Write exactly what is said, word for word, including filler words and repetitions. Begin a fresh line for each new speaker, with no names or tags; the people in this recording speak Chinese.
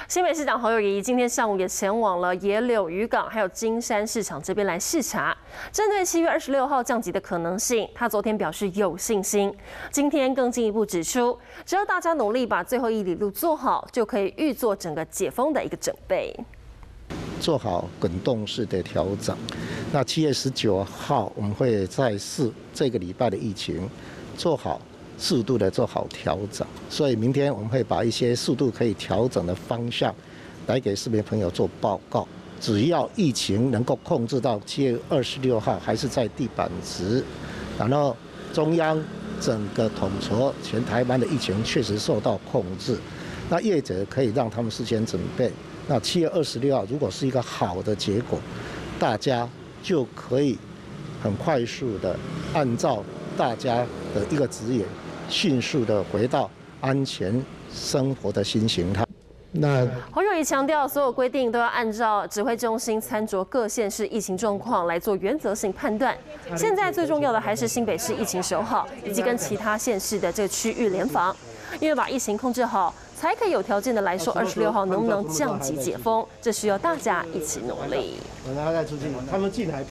新北市长侯友宜今天上午也前往了野柳渔港还有金山市场这边来视察，针对七月二十六号降级的可能性，他昨天表示有信心。今天更进一步指出，只要大家努力把最后一里路做好，就可以预做整个解封的一个准备。
做好滚动式的调整。那七月十九号，我们会再视这个礼拜的疫情，做好适度的做好调整。所以明天我们会把一些速度可以调整的方向，来给市民朋友做报告。只要疫情能够控制到七月二十六号还是在地板值，然后中央整个统筹全台湾的疫情确实受到控制，那业者可以让他们事先准备。 那七月二十六号如果是一个好的结果，大家就可以很快速的按照大家的一个指引，迅速的回到安全生活的新形态。那
侯友宜强调，所有规定都要按照指挥中心参酌各县市疫情状况来做原则性判断。现在最重要的还是新北市疫情守好，以及跟其他县市的这个区域联防，因为把疫情控制好。 才可以有条件的来说，二十六号能不能降级解封，这需要大家一起努力。
我们再出去，他们进来。